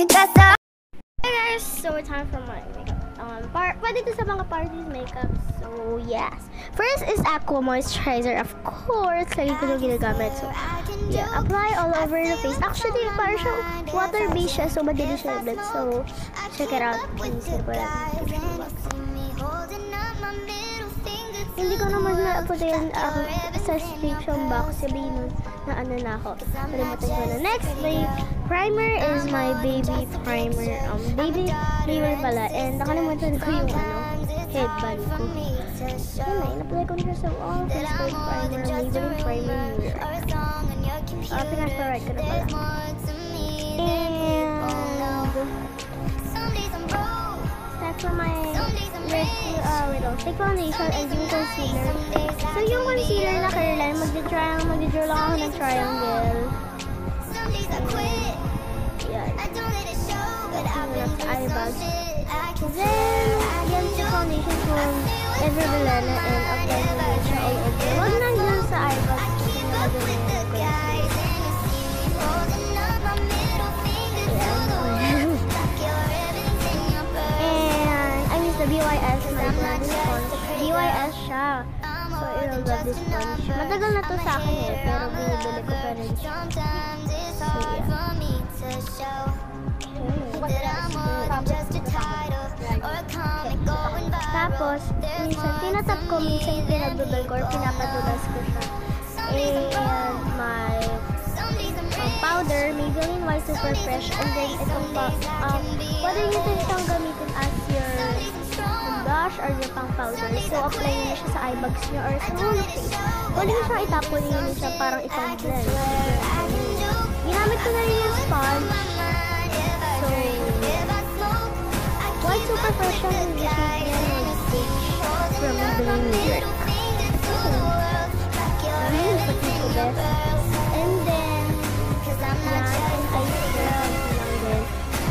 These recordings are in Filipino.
can dress up. Hey guys, so time for my makeup. Pwede to sa mga parties makeup. So yes, first is Aqua Moisturizer, of course. Lagi ko na ginagamit. So yeah, apply all over the face. Actually, parang siyang water-based siya, so madali siya i-blend. So check it out. Hindi ko naman na-upload sa description box. Sabihin na ano na ako. Kalimutan ko na. Next, my primer is my baby primer. Baby primer pala. And nakalimutan ko yung headband ko. Yun na, in-apply ko na siya sa all face primer. Maybelline primer mirror. Pinag-forward ko na pala. And that's for my stick foundation and yung concealer. So yung concealer na curling, mag-draw lang ako ng triangle. Yan. Sa eye bag. Then, yan yung foundation from Everbelena and apply mo siya all over. Huwag na dyan sa eye bag. BYS BYS siya. So, I love this sponge. Matagal na to sa akin pero binibili ko pa rin siya. So, tapos, minsan tinatap ko, minsan pinagdudol ko or pinapadulas ko siya. And my powder, Maybelline White Super Fresh. And then, itong pwede nyo itong gamitin as your blush or your pang powder. So, apply nyo siya sa eye bags nyo or sa whole face. Pwede nyo siya itapon nyo siya parang itong blend. Ginamit ko na rin yung sponge. So, White Super Fresh yung shade niya ng stage from Maybelline Mirror. Ayun, pati ko best. And then, yan, and eye scrub lang din.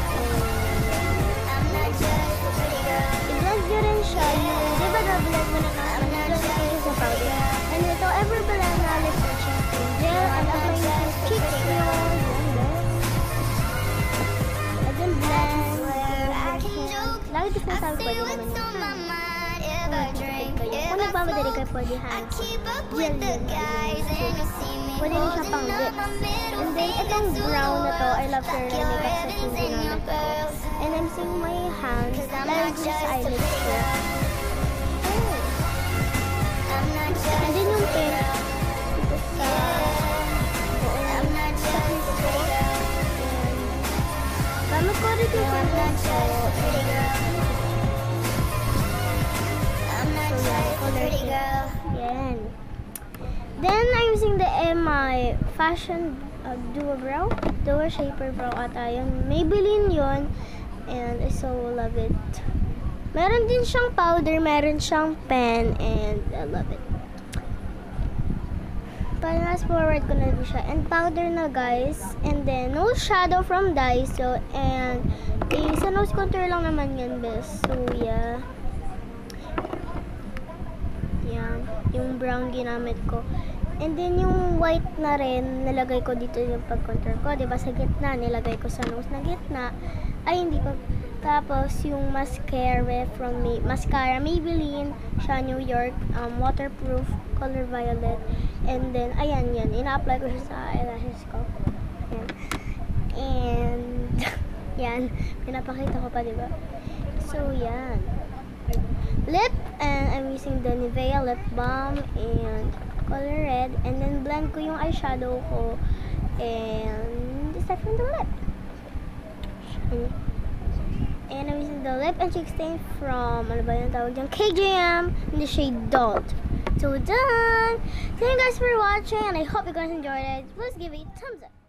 I-blend nyo rin siya yung, di ba na-blend mo na na-blend kayo sa powder. And ito, Everbelena lip matching gel, and apply nyo sa cheeks nyo. And then blend. Lagi ito sinasabi ko, pwede naman yun. Kung nagmamadali kayo, pwede hand gel yun. Pwede rin siya pang lips. And then, itong brown na to, I love your makeup set yung ginamit ko. And I'm seeing my hands, lalo ko sa eyelids ko. And then yung pink, dito sa kiss ko. Gamit ko rin yung pink ko. Yan. Then, I'm using the my Fashion Duo Brow. Duo Shaper Brow ata. Yung Maybelline yun. And I so love it. Meron din siyang powder. Meron siyang pen. And I love it. Fast forward ko na din siya. And powder na guys. And then, nose shadow from Daiso. And sa nose contour lang naman yan best. So, yeah. Yan. Yung brown ginamit ko. And then, yung white na rin, nilagay ko dito yung pag-contour ko. Diba, sa gitna, nilagay ko sa nose na gitna. Ay, hindi pa. Tapos, yung mascara from Mascara Maybelline, siya New York, waterproof, color violet. And then, ayan, yan. Ina-apply ko siya sa eyelashes ko. Ayan. And, yan. Pinapakita ko pa, diba? So, yan. Lip, and I'm using the Nivea lip balm and color red, and then blend ko yung eyeshadow ko and start from the lip. And I'm using the lip and cheek stain from, ano ba yung tawag dyan? KJM in the shade Dolled. So done! Thank you guys for watching, and I hope you guys enjoyed it. Please give it a thumbs up.